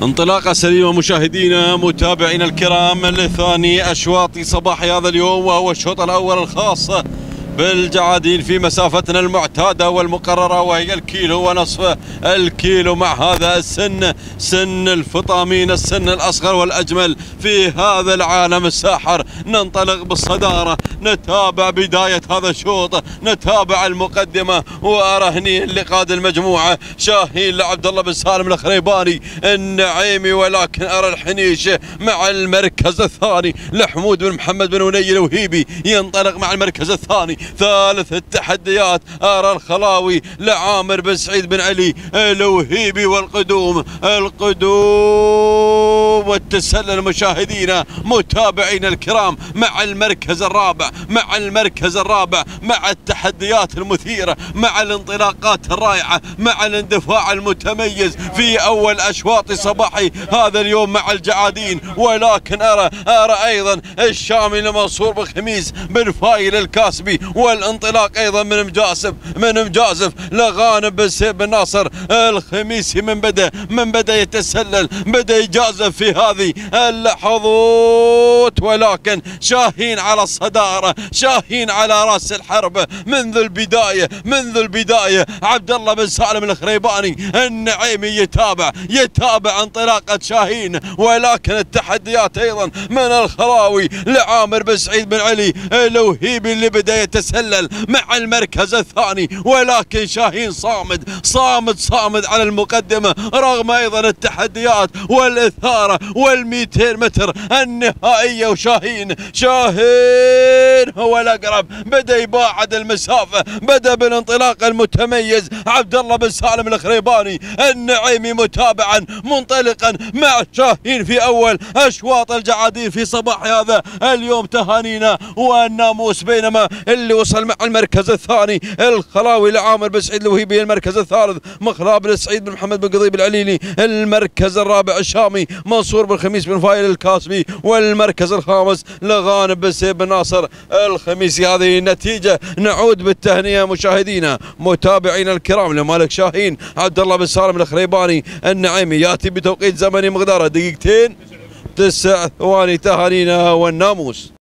انطلاقة سليمة مشاهدينا متابعينا الكرام لثاني أشواط صباح هذا اليوم، وهو الشوط الأول الخاص بالجعادين في مسافتنا المعتادة والمقررة، وهي الكيلو ونصف الكيلو، مع هذا السن سن الفطامين، السن الأصغر والأجمل في هذا العالم الساحر. ننطلق بالصدارة، نتابع بداية هذا الشوط، نتابع المقدمة، وأرهني اللي قاد المجموعة شاهين لعبد الله بن سالم الخريباني النعيمي، ولكن أرى الحنيش مع المركز الثاني لحمود بن محمد بن وني الوهيبي ينطلق مع المركز الثاني. ثالث التحديات أرى الخلاوي لعامر بن سعيد بن علي الوهيبي، والقدوم والتسلل مشاهدينا متابعينا الكرام مع المركز الرابع، مع التحديات المثيرة، مع الانطلاقات الرائعة، مع الاندفاع المتميز في أول أشواط صباحي هذا اليوم مع الجعادين. ولكن أرى أيضا الشامي لمنصور بن خميس بن فايل الكاسبي، والانطلاق أيضا من مجازف لغانم بن سيف بن ناصر الخميسي، من بدأ يتسلل، بدأ يجازف في هذه اللحظات. ولكن شاهين على الصدارة، شاهين على رأس الحرب منذ البداية. عبد الله بن سالم الخريباني النعيمي يتابع انطلاقة شاهين، ولكن التحديات أيضا من الخلاوي لعامر بن سعيد بن علي الوهيبي اللي بدأ يتسلل مع المركز الثاني. ولكن شاهين صامد على المقدمة رغم أيضا التحديات والإثارة وال200 متر النهائية. وشاهين هو الأقرب، بدأ يباعد المسافة، بدأ بالانطلاق المتميز عبد الله بن سالم الخريباني النعيمي متابعا منطلقا مع شاهين في أول أشواط الجعادين في صباح هذا اليوم. تهانينا والناموس، بينما اللي وصل مع المركز الثاني الخلاوي لعامر بن سعيد الوهيبي، المركز الثالث مخلاب بن سعيد بن محمد بن قضيب العليلي، المركز الرابع الشامي منصور بن خميس بن فايل الكاسبي، والمركز الخامس لغانم بن سيف بن ناصر الخميسي. هذه النتيجة. نعود بالتهنئة مشاهدينا متابعينا الكرام لمالك شاهين عبد الله بن سالم الخريباني النعيمي، ياتي بتوقيت زمني مقداره 2 دقيقتين 9 ثواني. تهانينا والناموس.